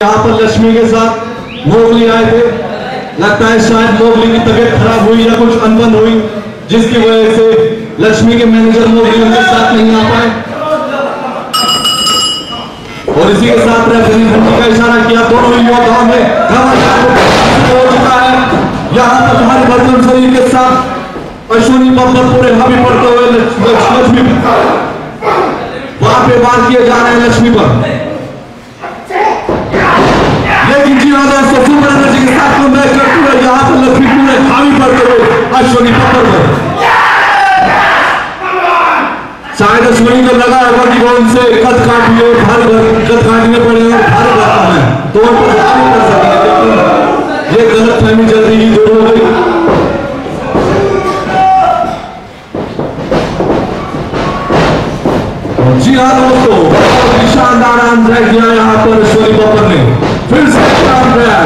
यहाँ पर लक्ष्मी के साथ मोगली आए थे। लगता है शायद मोगली की तबीयत खराब हुई या कुछ अनबन हुई, जिसकी वजह से लक्ष्मी के मैनेजर मोगली उनके साथ नहीं आ पाए। और इसी के साथ रेफरी घंटी का इशारा किया। दोनों योद्धाओं में हो चुका है। यहाँ पर हमारे बजरंग शरीर के साथ अश्विनी बब्बर पूरे हावी पड़ते हुए लक्ष्मी वहां पे वार किए जा रहे हैं लक्ष्मी पर। लेकिन जी हाँ दोस्तों, सुपर एनर्जी के साथ कमबैक करते हुए यहाँ पर लक्ष्मी पूरे हावी पड़ते हुए अश्विनी बब्बर पर। शायद अश्विनी को लगा होगा कि वो उनसे कद काटने पड़े और भारी रकम है तो उन पर हावी कर सकेंगे, लेकिन ये गलत फहमी जल्दी ही दूर हो गई। जी हाँ दोस्तों, शानदार आर्म ड्रैग किया यहाँ पर अश्विनी बब्बर ने, फिर से आर्म ड्रैग।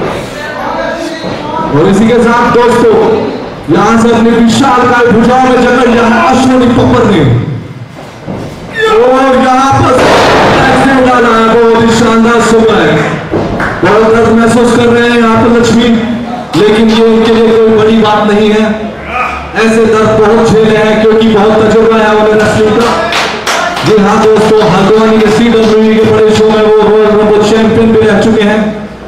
और इसी के साथ दोस्तों यहां से अपनी विशाल काय भुजाओं में जकड़ लिया है अश्विनी बब्बर ने, और यहाँ पर डाला है। बहुत ही शानदार सुबह है। बहुत दर्द महसूस कर रहे हैं यहाँ पर लक्ष्मी, लेकिन ये उनके लिए कोई बड़ी बात नहीं है। ऐसे दर्द बहुत झेले हैं क्योंकि बहुत तजुर्बा है उन्हें रेसलिंग का। जी हाँ दोस्तों, हल्द्वानी के CWE के बड़े शो में वो रॉयल रंबल चैंपियन भी रह चुके हैं।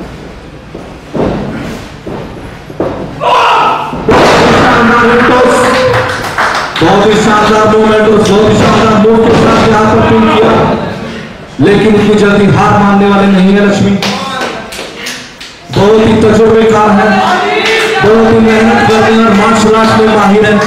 बहुत ही शानदार मूवमेंट और बहुत ही शानदार मूव के साथ यहाँ पर पिन किया, लेकिन इतनी जल्दी हार मानने वाले नहीं है लक्ष्मी। बहुत ही तजुर्बेकार है, बहुत ही मेहनत करते हैं और मार्शल आर्ट में माहिर है।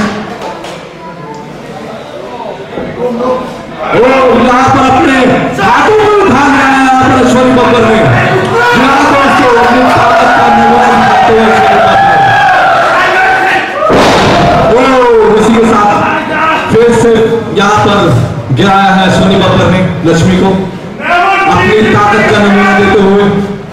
यहाँ पर अपने हाथों में उठा रहे हैं यहाँ पर अश्विनी बब्बर ने। यहाँ दोस्तों अपनी ताकत का निर्माण करते हुए इसी के साथ फिर से यहाँ पर गिराया है अश्विनी बब्बर ने लक्ष्मी को अपनी ताकत का नमूना देते हुए।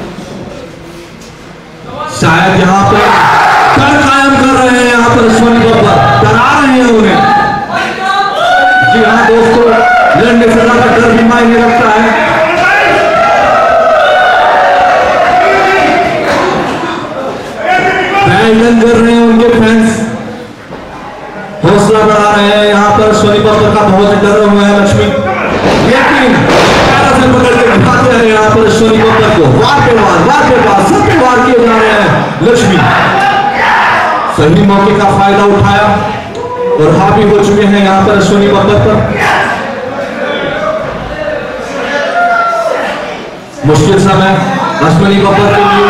शायद यहाँ पर डर कायम कर रहे हैं यहाँ पर अश्विनी बब्बर, डरा रहे हैं उन्हें। जी हाँ दोस्तों, लड़ने से ज्यादा डर भी मायने रखता है। बैडमिंटन कर रहे हैं उनके फैंस, हौसला बढ़ा रहे हैं। यहाँ पर अश्विनी बब्बर का बहुत डर हुआ है लक्ष्मी, लेकिन से पकड़ के उठाते हैं यहाँ पर अश्विनी बब्बर को। वार पे वार सब पे वार किए जा रहे हैं लक्ष्मी। सही मौके का फायदा उठाया और हावी हो चुके हैं यहाँ पर अश्विनी बब्बर पर। मुश्किल समय अश्विनी बब्बर के लिए।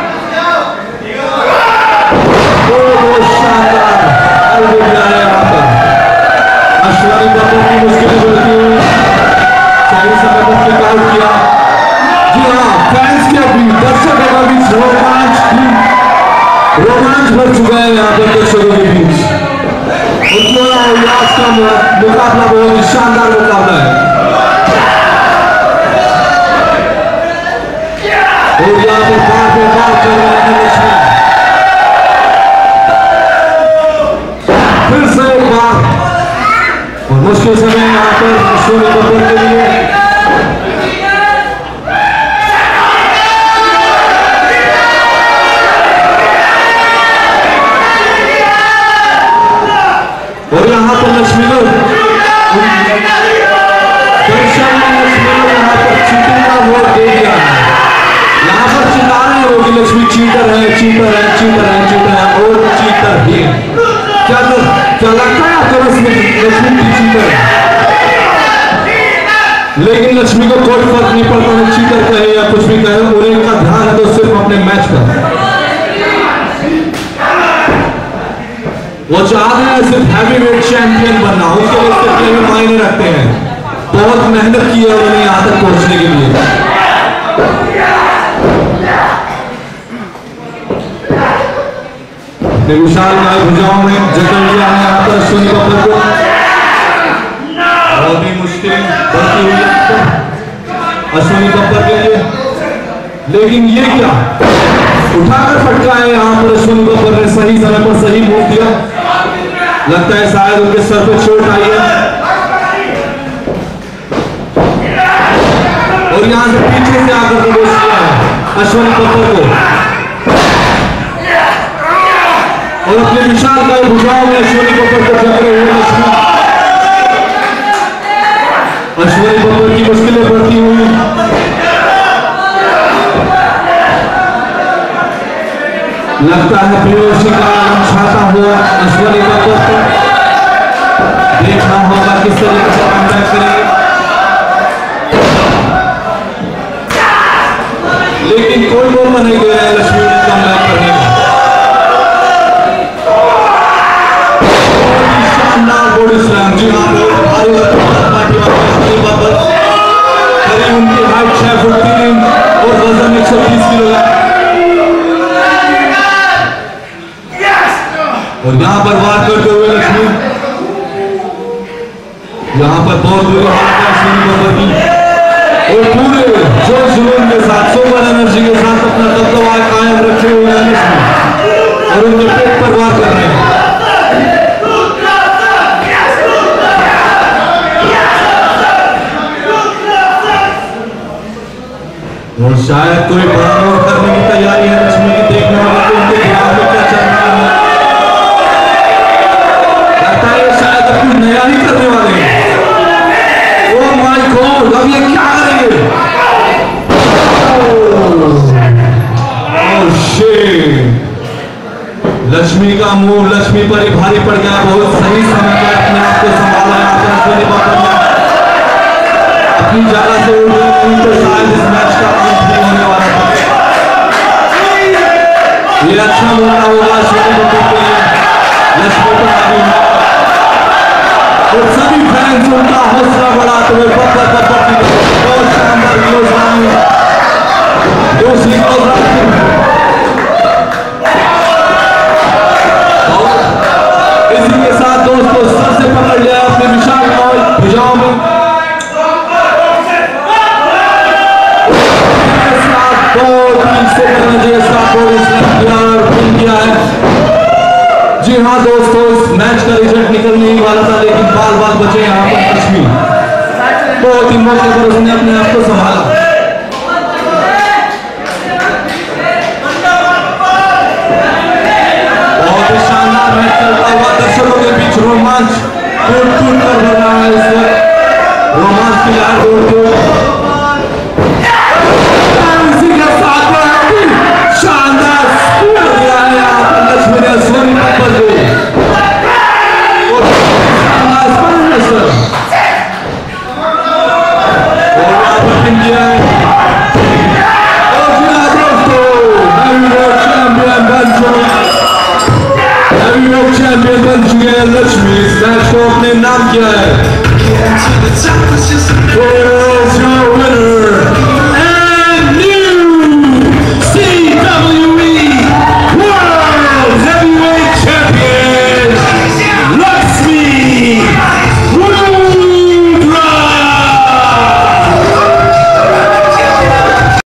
बहुत शानदार यहाँ पर अश्विनी बब्बर की मुश्किलें बढ़ती हुई सही समय पर क्लिक आउट किया। जी हाँ, फैंस के बीच, दर्शकों के बीच रोमांच भर चुका है यहाँ पर दर्शकों के बीच। उल्लास का मुकाबला बहुत ही शानदार मुकाबला है। और यहाँ पर बार पे बार कर रहे हैं लक्ष्मी। फिर से एक बार और मुश्किल समय यहाँ पर अश्विनी बब्बर के लिए। और यहाँ पर लक्ष्मी को यहाँ पर चीटिंग का वोट दे दिया है। यहाँ पर चिल्ला रहे होगी लक्ष्मी चीटर है और चीटर ही। क्या लगता है आपको लक्ष्मी चीटर है? लेकिन लक्ष्मी को कोई फर्क नहीं पड़ता है चीटर कहे या कुछ भी कहे, उन्हें का ध्यान है तो सिर्फ अपने मैच पर। वो चाहते हैं सिर्फ हैवीवेट चैंपियन बनना, उसके लिए सिर्फ ये मायने रखते हैं। बहुत मेहनत की है उन्होंने यहाँ तक पहुंचने के लिए। विशाल काय भुजाओं में जकड़ लिया है यहाँ पर अश्विनी बब्बर को। बहुत ही मुश्किल बढ़ती हुई अश्विनी बब्बर के लिए, लेकिन ये क्या उठाकर फटका है यहाँ पर अश्विनी बब्बर ने। सही समय पर सही मूव दिया। लगता है शायद उनके सर पे चोट आई है। और यहां से पीछे से आकर प्रवेश किया है। अश्विनी कपूर को और अपने विशाल का भुजाओं में अश्विनी कपूर को जकड़े हुए अश्विनी कपूर की मुश्किलें बढ़ती हुई लगता है प्रियोशी का छाता हुआ अश्विनी कपूर को देखना होगा किस तरीके से कमबैक करेंगे, लेकिन कोई मौका नहीं दे रहा है लक्ष्मी को कमबैक करने का। शानदार बॉडी स्लैम, जी हाँ, भारी पार्टी करीब उनकी हाइट 6 फुट 3 इंच और वजन 130 किलो है। और यहाँ पर वार करते हुए लक्ष्मी, यहाँ पर बहुत बुरी हालत है अश्विनी कपूर की और पूरे जोश जुनून के साथ सुपर एनर्जी के साथ अपना दबदबा कायम रखे हुए हैं लक्ष्मी और उनके पेट पर वार कर रहे हैं। और शायद कोई बराबर करने की तैयारी है लक्ष्मी की, देखने वाले को उनके दिमाग में क्या चल रहा है, लगता है शायद कुछ नया ही करने वाले हैं। ओह माय गॉड, अब ये क्या करेंगे? ओह शिट, लक्ष्मी का मुंह लक्ष्मी पर ही भारी पड़ गया। बहुत सही समय पर अपने आप को संभाला है अपनी जगह से उठ गए, नहीं तो शायद इस मैच का अंत भी होने वाला था। ये अच्छा मौका होगा अश्विनी कपूर के लिए, लक्ष्मी को आगे और सभी फैंस उनका हौसला बढ़ाते हुए बब्बर बब्बर की बहुत शानदार दूसरी इसी के साथ दोस्तों सर से पकड़ लिया अपने विशाल भुजाओं में, जी हाँ दोस्तों, इस मैच का रिजल्ट निकलने ही वाला था, लेकिन बाल बाल बचे यहाँ पर लक्ष्मी। बहुत ही मौके पर उसने अपने आप को संभाला। बहुत ही शानदार मैच चलता हुआ दर्शकों के बीच रोमांच टूट टूट कर बढ़ रहा है। इस वक्त रोमांच की लहर उड़ती हुई शानदार दिया है यहाँ पर लक्ष्मी ने अश्विनी कपूर को और यहाँ पर पिन किया है। और दोस्तों हैवीवेट चैंपियन बन चुके हैं लक्ष्मी। इस मैच को अपने नाम किया है। Here's your winner,